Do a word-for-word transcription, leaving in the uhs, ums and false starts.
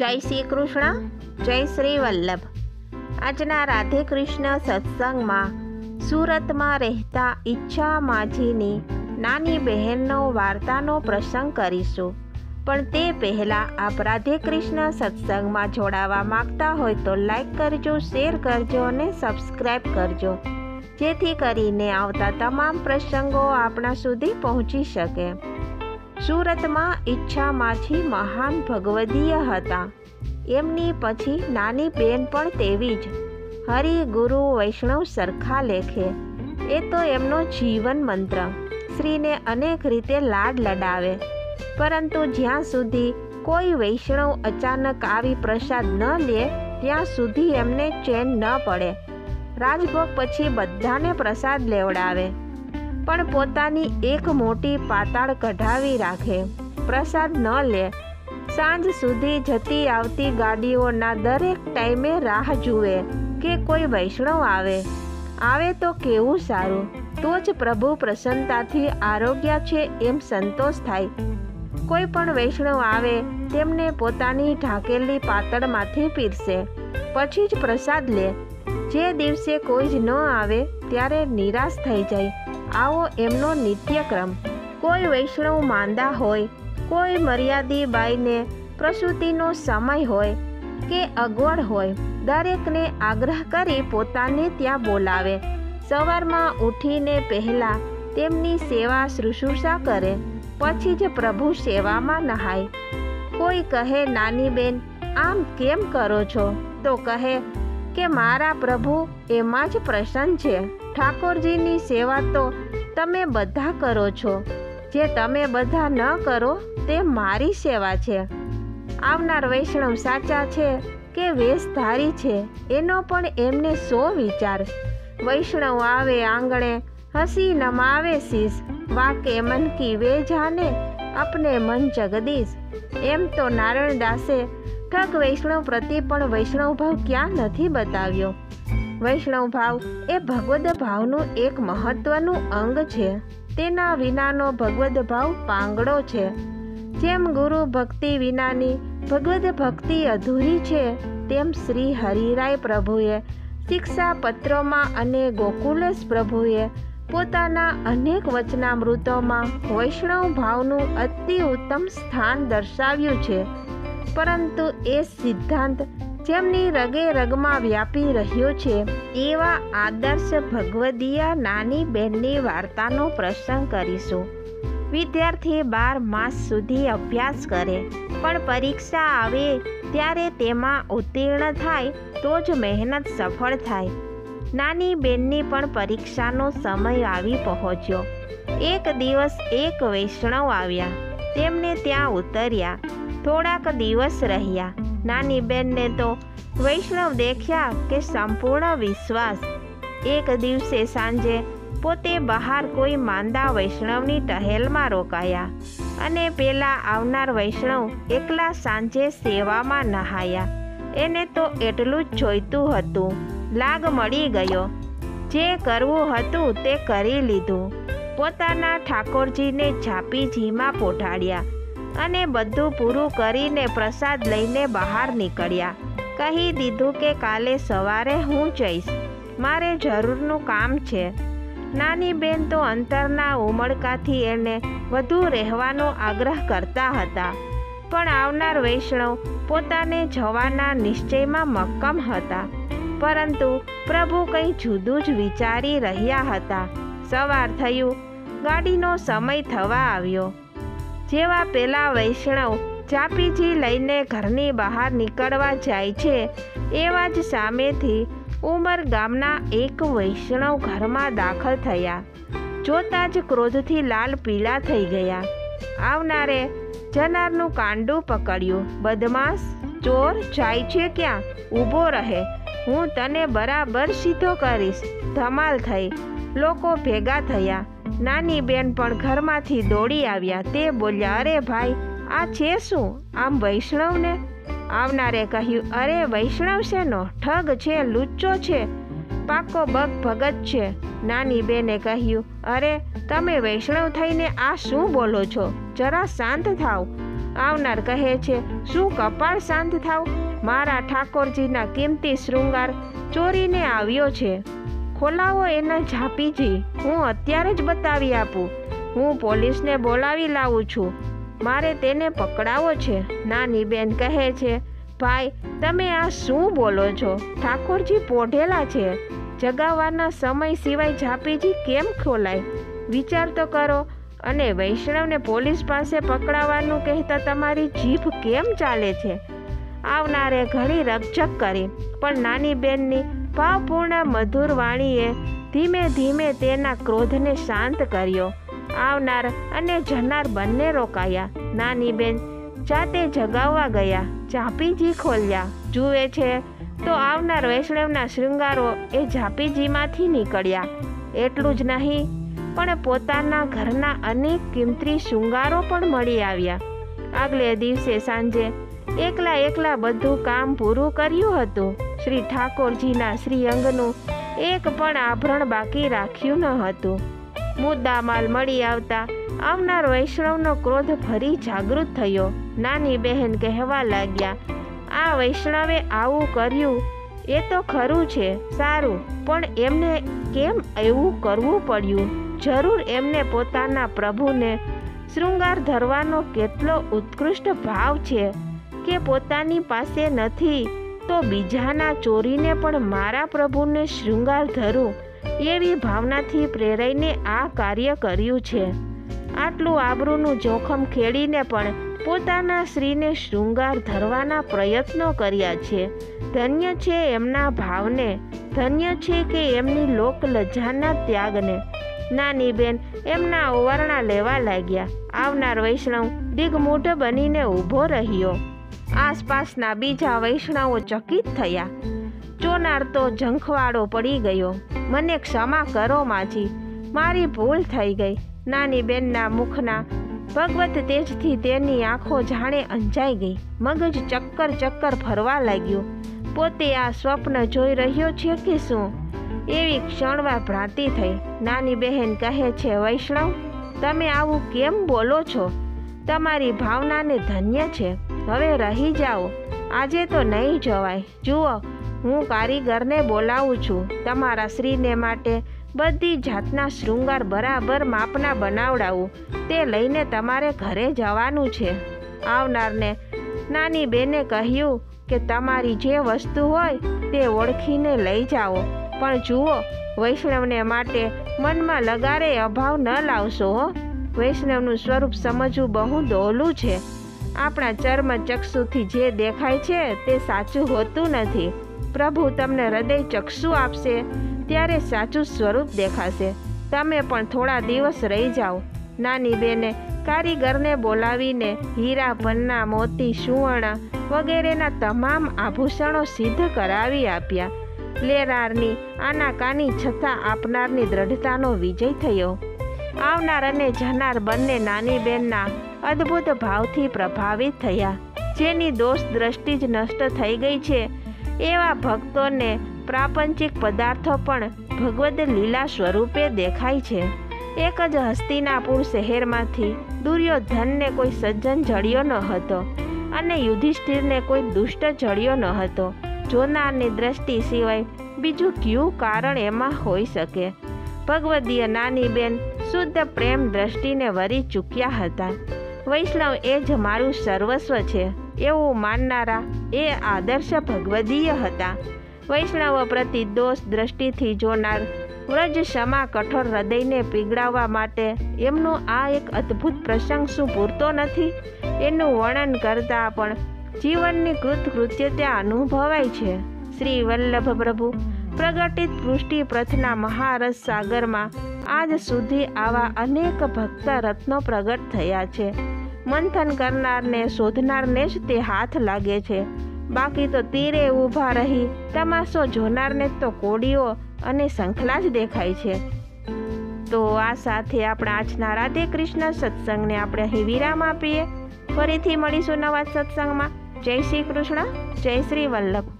જય શ્રી કૃષ્ણ, જય શ્રી વલ્લભ। આજના રાધે કૃષ્ણ સત્સંગમાં સુરતમાં રહેતા ઈચ્છા માજીની નાની બહેનનો વાર્તાનો પ્રસંગ કરીશું। પણ તે પહેલાં આપ રાધે કૃષ્ણ સત્સંગમાં જોડાવા માગતા હોય તો લાઈક કરજો, શેર કરજો અને સબસ્ક્રાઈબ કરજો, જેથી કરીને આવતા તમામ પ્રસંગો આપણા સુધી પહોંચી શકે। સુરતમાં ઈચ્છા માજી મહાન ભગવદીય હતા। એમની પછી નાની બેન પણ તેવી જ। હરિ ગુરુ વૈષ્ણવ સરખા લેખે, એ તો એમનો જીવન મંત્ર। શ્રીને અનેક રીતે લાડ લડાવે, પરંતુ જ્યાં સુધી કોઈ વૈષ્ણવ અચાનક આવી પ્રસાદ ન લે ત્યાં સુધી એમને ચેન ન પડે। રાજભોગ પછી બધાને પ્રસાદ લેવડાવે, પણ પોતાની એક મોટી પાતાળ કઢાવી રાખે, પ્રસાદ ન લે। સાંજ સુધી જતી આવતી ગાડીઓના દરેક ટાઈમે રાહ જુએ કે કોઈ વૈષ્ણવ આવે આવે તો કેવું સારું, તો જ પ્રભુ પ્રસન્નતાથી આરોગ્ય છે એમ સંતોષ થાય। કોઈ પણ વૈષ્ણવ આવે તેમને પોતાની ઢાંકેલી પાતળમાંથી પીરસે, પછી જ પ્રસાદ લે। જે દિવસે કોઈ જ ન આવે ત્યારે નિરાશ થઈ જાય। આવો એમનો નિત્યક્રમ। કોઈ વૈષ્ણવ માંદા હોય, કોઈ મર્યાદી બાઈને પ્રસૂતિનો સમય હોય કે અગવડ હોય, દરેકને આગ્રહ કરી પોતાને ત્યાં બોલાવે। સવારમાં ઉઠીને પહેલાં તેમની સેવા શુશ્રૂષા કરે, પછી જ પ્રભુ સેવામાં નહાય। કોઈ કહે, નાની બેન આમ કેમ કરો છો? તો કહે કે મારા પ્રભુ એમાં જ પ્રસન્ન છે। ઠાકોરજીની સેવા તો તમે બધા કરો છો, જે તમે બધા ન કરો તે મારી સેવા છે। આવનાર વૈષ્ણવ સાચા છે કે વેશધારી છે એનો પણ એમને સો વિચાર। વૈષ્ણવ આવે આંગણે, હસી નમાવે શીશ, વાકે મન કી વે જાને, અપને મન જગદીશ। એમ તો નારાયણ દાસે ઠગ વૈષ્ણવ પ્રતિ પણ વૈષ્ણવ ભાવ ક્યાં નથી બતાવ્યો। વૈષ્ણવ ભાવ એ ભગવદ ભાવનું એક મહત્વનું અંગ છે। તેના વિનાનો ભગવદ ભાવ પાંગડો છે। જેમ ગુરુ ભક્તિ વિનાની ભગવદ ભક્તિ અધૂરી છે, તેમ શ્રી હરિરાય પ્રભુએ શિક્ષા પત્રોમાં અને ગોકુલેશ પ્રભુએ પોતાના અનેક વચનામૃતોમાં વૈષ્ણવ ભાવનું અતિ ઉત્તમ સ્થાન દર્શાવ્યું છે। પરંતુ એ સિદ્ધાંત જેમની રગે રગમાં વ્યાપી રહ્યો છે, એવા આદર્શ ભગવદીય નાની બહેનની વાર્તાનો પ્રસંગ કરીશું। વિદ્યાર્થી બાર માસ સુધી અભ્યાસ કરે, પણ પરીક્ષા આવે ત્યારે તેમાં ઉત્તીર્ણ થાય તો જ મહેનત સફળ થાય। નાની બેનની પણ પરીક્ષાનો સમય આવી પહોંચ્યો। એક દિવસ એક વૈષ્ણવ આવ્યા, તેમને ત્યાં ઉતર્યા, થોડાક દિવસ રહ્યા। નાની બેનને તો વૈષ્ણવ દેખ્યા કે સંપૂર્ણ વિશ્વાસ। એક દિવસે સાંજે પોતે બહાર કોઈ માંદા વૈષ્ણવની ટહેલમાં રોકાયા અને પેલા આવનાર વૈષ્ણવ એકલા સાંજે સેવામાં નહાયા। એને તો એટલું જ જોઈતું હતું, લાગ મળી ગયો। જે કરવું હતું તે કરી લીધું। પોતાના ઠાકોરજીને ઝાપીજીમાં પોઢાડ્યા અને બધું પૂરું કરીને પ્રસાદ લઈને બહાર નીકળ્યા। કહી દીધું કે કાલે સવારે હું જઈશ, મારે જરૂરનું કામ છે। નાની બેન તો અંતરના ઉમળકાથી એને વધુ રહેવાનો આગ્રહ કરતા હતા, પણ આવનાર વૈષ્ણવ પોતાને જવાના નિશ્ચયમાં મક્કમ હતા। પરંતુ પ્રભુ કંઈ જુદું જ વિચારી રહ્યા હતા। સવાર થયું, ગાડીનો સમય થવા આવ્યો। જેવા પેલા વૈષ્ણવ ચાપીજી લઈને ઘરની બહાર નીકળવા જાય છે, એવા જ સામેથી ઉમર ગામના એક વૈષ્ણવ ઘરમાં દાખલ થયા। જોતા જ ક્રોધથી લાલ પીળા થઈ ગયા। આવનારે જનારનું કાંડું પકડ્યું। બદમાશ, ચોર, જાય છે ક્યાં? ઊભો રહે, હું તને બરાબર સીધો કરીશ। ધમાલ થઈ, લોકો ભેગા થયા। નાની બેન પણ ઘરમાંથી દોડી આવ્યા। તે બોલ્યા, અરે ભાઈ, આ છે શું? આમ વૈષ્ણવને? આવનારે કહ્યું, અરે વૈષ્ણવ શેનો? ઠગ છે, લુચ્ચો છે, પાકો બગ ભગત છે। નાની બેને કહ્યું, અરે તમે વૈષ્ણવ થઈને આ શું બોલો છો? જરા શાંત થાવ। આવનાર કહે છે, શું કપાળ શાંત થાવ? મારા ઠાકોરજીના કિંમતી શૃંગાર ચોરીને આવ્યો છે. ખોલાવો એના ઝાંપીજી, હું અત્યારે જ બતાવી આપું. હું પોલીસને બોલાવી લાવું છું. મારે તેને પકડાવો છે. નાની બેન કહે છે, ભાઈ તમે આ શું બોલો છો? ઠાકોરજી પોઢેલા છે. જગાવવાના સમય સિવાય ઝાંપીજી કેમ ખોલાય? વિચાર તો કરો. અને વૈષ્ણવને પોલીસ પાસે પકડાવવાનું કહેતા તમારી જીભ કેમ ચાલે છે? આવનારે ઘણી રકઝક કરી, પણ નાની બેનની ભાવપૂર્ણ મધુર વાણીએ ધીમે ધીમે તેના ક્રોધને શાંત કર્યો. આવનાર અને જનાર બંને રોકાયા. નાની બેન જાતે જગાવવા ગયા. ઝાંપીજી ખોલ્યા. જુએ છે તો આવનાર વૈષ્ણવના શૃંગારો એ ઝાંપીજીમાંથી નીકળ્યા. એટલું જ નહીં, પણ પોતાના ઘરના અનેક કિંમતી શૃંગારો પણ મળી આવ્યા. આગલે દિવસે સાંજે એકલા એકલા બધું કામ પૂરું કર્યું હતું. શ્રી ઠાકોરજીના શ્રી અંગનું એક પણ આભરણ બાકી રાખ્યું ન હતું. મુદ્દામાલ મળી આવતા આવનાર વૈષ્ણવનો ક્રોધ ફરી જાગૃત થયો. નાની બહેન કહેવા લાગ્યા, આ વૈષ્ણવે આવું કર્યું એ તો ખરું છે, સારું, પણ એમને કેમ એવું કરવું પડ્યું? જરૂર એમને પોતાના પ્રભુને શૃંગાર ધરવાનો કેટલો ઉત્કૃષ્ટ ભાવ છે કે પોતાની પાસે નથી તો બીજાના ચોરીને પણ મારા પ્રભુને શૃંગાર ધરું, એવી ભાવનાથી પ્રેરાઈને આ કાર્ય કર્યું છે. આટલું આબરૂનું જોખમ ખેડીને પણ પોતાના શ્રીને શૃંગાર ધરવાના પ્રયત્નો કર્યા છે. ધન્ય છે એમના ભાવને, ધન્ય છે કે એમની લોકલજ્જાના ત્યાગને. નાની બેન એમના ઓવારણા લેવા લાગ્યા. આવનાર વૈષ્ણવ દિગ્મૂઢ બનીને ઊભો રહ્યો. આસપાસના બીજા વૈષ્ણવો ચકિત થયા. ચોનાર તો ઝંખવાડો પડી ગયો. મને ક્ષમા કરો માજી, મારી ભૂલ થઈ ગઈ. નાની બેનના મુખના ભગવત તેજથી તેની આંખો જાણે અંજાઈ ગઈ. મગજ ચક્કર ચક્કર ફરવા લાગ્યું. પોતે આ સ્વપ્ન જોઈ રહ્યો છે કે શું, એવી ક્ષણવાર ભ્રાંતિ થઈ. નાની બહેન કહે છે, વૈષ્ણવ તમે આવું કેમ બોલો છો? તમારી ભાવનાને ધન્ય છે. હવે રહી જાઓ, આજે તો નહીં જવાય. જુઓ, હું કારીગરને બોલાવું છું. તમારા શ્રીને માટે બધી જાતના શૃંગાર બરાબર માપના બનાવડાવું. તે લઈને તમારે ઘરે જવાનું છે. આવનારને નાની બેને કહ્યું કે તમારી જે વસ્તુ હોય તે ઓળખીને લઈ જાઓ, પણ જુઓ વૈષ્ણવને માટે મનમાં લગારે અભાવ ન લાવશો હો. વૈષ્ણવનું સ્વરૂપ સમજવું બહુ દોહલું છે. આપણા ચર્મ ચક્ષુથી જે દેખાય છે તે સાચું હોતું નથી. પ્રભુ તમને હૃદય ચક્ષુ આપશે ત્યારે સાચું સ્વરૂપ દેખાશે. તમે પણ થોડા દિવસ રહી જાઓ. નાની બેને કારીગરને બોલાવીને હીરા, પન્ના, મોતી, સુવર્ણ વગેરેના તમામ આભૂષણો સિદ્ધ કરાવી આપ્યા. લેરારની આનાકાની છતાં આપનારની દ્રઢતાનો વિજય થયો. આવનાર અને જનાર બંને નાની બેનના અદ્ભુત ભાવથી પ્રભાવિત થયા. જેની દોષ દ્રષ્ટિ જ નષ્ટ થઈ ગઈ છે એવા ભક્તોને પ્રાપંચિક પદાર્થો પણ ભગવદ લીલા સ્વરૂપે દેખાય છે. એક જ હસ્તિનાપુર શહેરમાંથી દુર્યોધનને કોઈ સજ્જન જડ્યો ન હતો અને યુધિષ્ઠિરને કોઈ દુષ્ટ જડ્યો ન હતો. જોનારની દ્રષ્ટિ સિવાય બીજું કયું કારણ એમાં હોઈ શકે? ભગવદીય નાની બેન શુદ્ધ પ્રેમ દ્રષ્ટિને વરી ચૂક્યા હતા. વૈષ્ણવ એ જ મારું સર્વસ્વ છે એવું માનનારા એ આદર્શ ભગવદીય હતા. વૈષ્ણવ પ્રતિ દોષ દ્રષ્ટિથી જોનાર વ્રજ ક્ષમા કઠોર હૃદયને પીગળાવવા માટે એમનો આ એક અદ્ભુત પ્રસંગ શું પૂરતો નથી? એનું વર્ણન કરતાં પણ જીવનની કૃતકૃત્યતા અનુભવાય છે. શ્રી વલ્લભ પ્રભુ પ્રગટિત પૃષ્ટિ પ્રથના મહારસ સાગરમાં આજ સુધી આવા અનેક ભક્ત રત્નો પ્રગટ થયા છે. મંથન કરનારને શોધનારને જ તે હાથ લાગે છે. બાકી તો તીરે ઊભા રહી તમાશો જોનારને તો કોડીઓ અને શંખલા જ દેખાય છે. તો આ સાથે આપણા આજના રાધે કૃષ્ણ સત્સંગને આપણે અહીં વિરામ આપીએ. ફરીથી મળીશું નવા સત્સંગમાં. જય શ્રી કૃષ્ણ, જય શ્રી વલ્લભ.